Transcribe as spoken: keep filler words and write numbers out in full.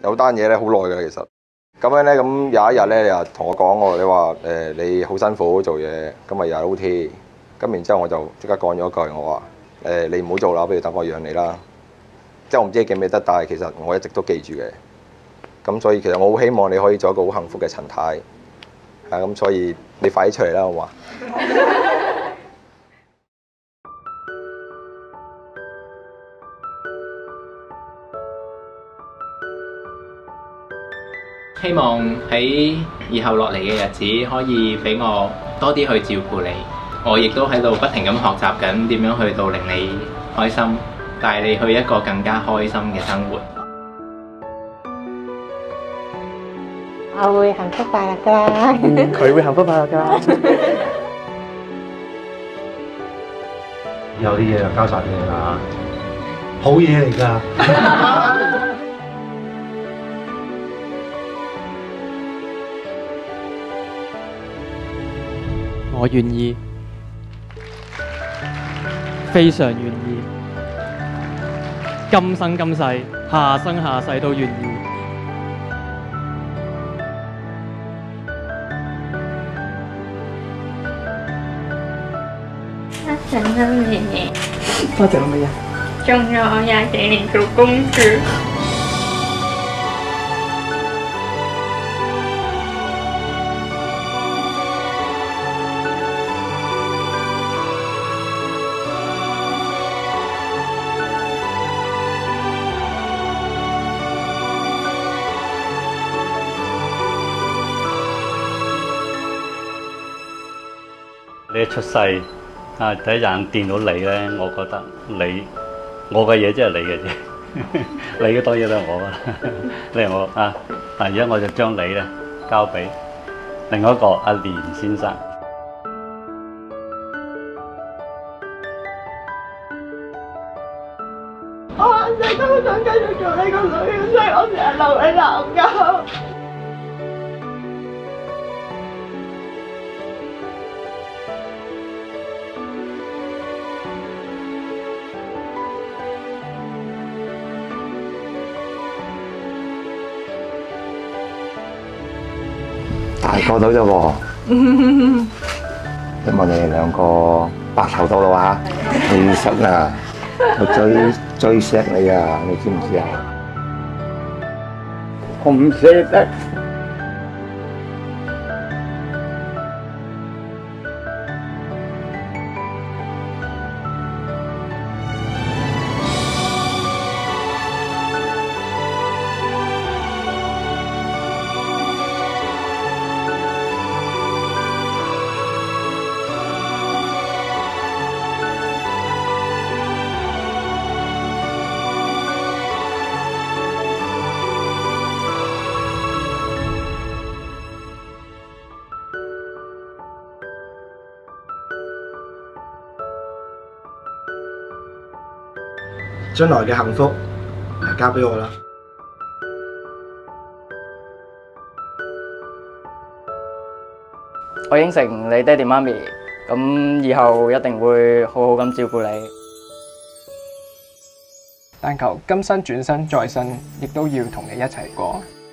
有單嘢咧好耐嘅其實。咁樣咧，咁有一日咧，你又同我講喎，你話誒、呃、你好辛苦做嘢，今日又係 O T， 咁然之後我就即刻講咗一句，我話誒、呃、你唔好做啦，不如等我養你啦。即係我唔知你記唔記得，但係其實我一直都記住嘅。咁所以其實我好希望你可以做一個好幸福嘅陳太，係咁，所以你快啲出嚟啦，好嘛？ 希望喺以後落嚟嘅日子，可以俾我多啲去照顧你。我亦都喺度不停咁學習緊點樣去到令你開心，帶你去一個更加開心嘅生活。 我會幸福快樂㗎啦。 佢會幸福快樂㗎。 有啲嘢就交晒俾你啦，好嘢嚟㗎。 我願意，非常願意，今生今世，下生下世都願意。 多謝媽咪， 多謝老乜嘢？ 種咗我廿幾年做公主。 你一出世啊，第一眼見到你咧，我覺得你我嘅嘢即係你嘅啫，你嘅當然都係我啦。你係我啊，但而家我就將你咧交俾另外一個阿連先生。 我一直都想繼續做你個女，所以我成日留你男㗎。 大個到啫喎，希望你哋兩個白頭到老嚇。其實啊，我最最錫你啊，你知唔知啊？我唔捨得。 將來嘅幸福，交俾我啦。 我應承你爹哋媽咪，咁以後一定會好好咁照顧你。但求今生轉生再生，亦都要同你一齊過。